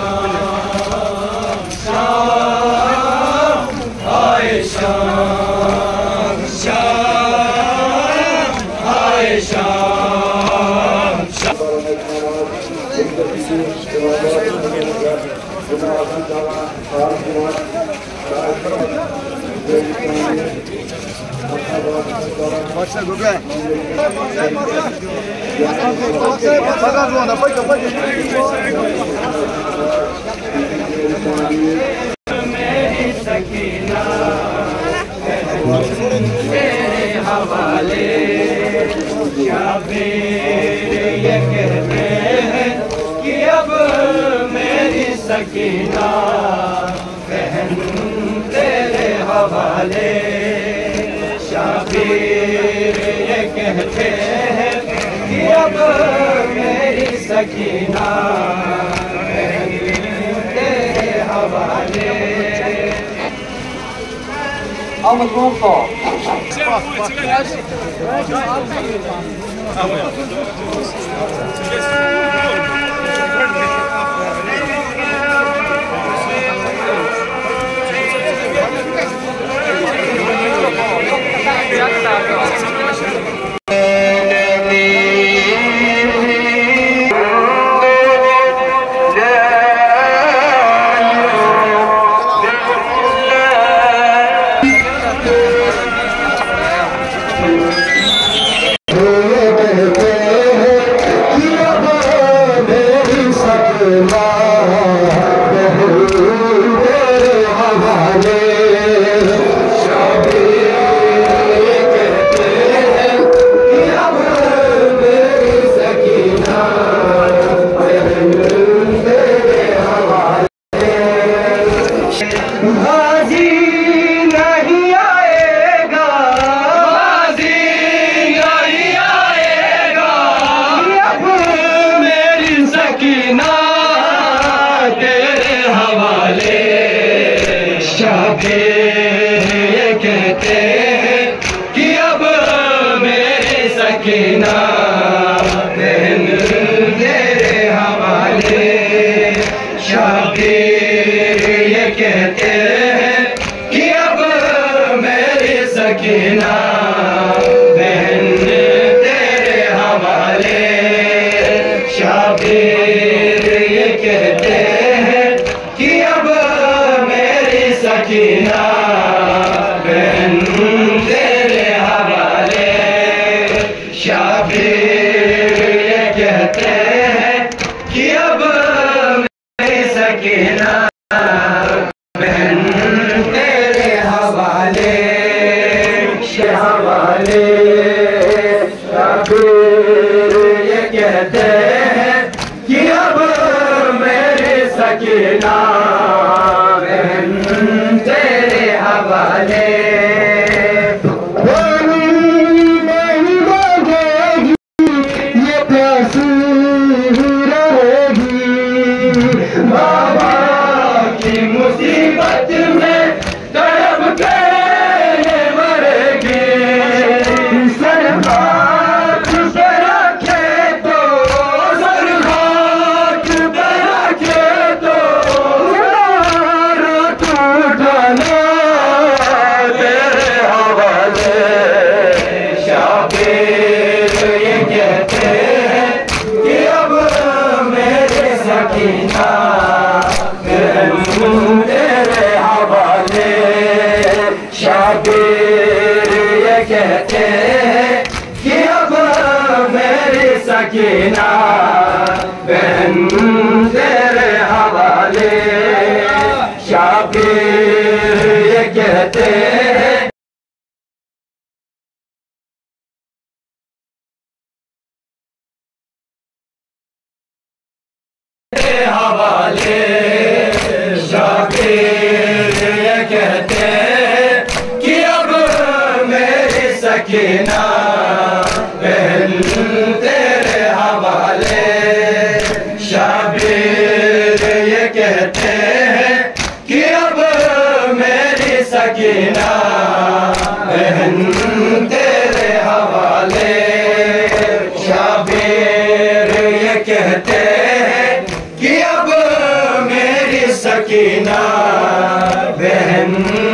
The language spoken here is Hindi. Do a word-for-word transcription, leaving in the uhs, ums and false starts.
मेरी सकीना तेरे हवाले शाबीर ये कहते हैं कि अब मेरी सकीना बहन तेरे हवाले। शाबीर ये कहते हैं कि अब मेरी सकीना बहन तेरे हवाले। Ahmet Gonçalo. ये कहते हैं कि अब मेरी सकीना बहन तेरे हवाले। शाबीर ये कहते हैं कि अब मेरी सकीना बहन तेरे हवाले। शाबीर ये कहते हैं कि अब मेरी सकीना बहन तेरे हवाले। शाबीर ये कहते हैं कि अब मेरी सकीना बहन तेरे हवाले हवाले। शाबीर ये कहते हैं कि अब मेरी सकीना बहन तेरे हवाले। नहीं लगेगी ये प्यासी रहेगी। बाबा की मुसीबत में तड़प के मरेगी। सर हाथ पे रखे तो सर हाथ पे रखे तो उठाना तेरे हवाले। शाबीर ये कहते हैं कि अब मेरे सकीना बहन तेरे हवाले। शाबीर ये कहते हैं कि अब मेरी सकीना बहन तेरे हवाले। शाबीर ये कहते हैं हवाले। शाबीर ये कहते हैं कि अब मेरी सकीना बहन तेरे हवाले। शाबीर ये कहते हैं कि अब मेरी सकीना बहन तेरे हवाले। शाबीर ये कहते हैं कि अब सकीना बहन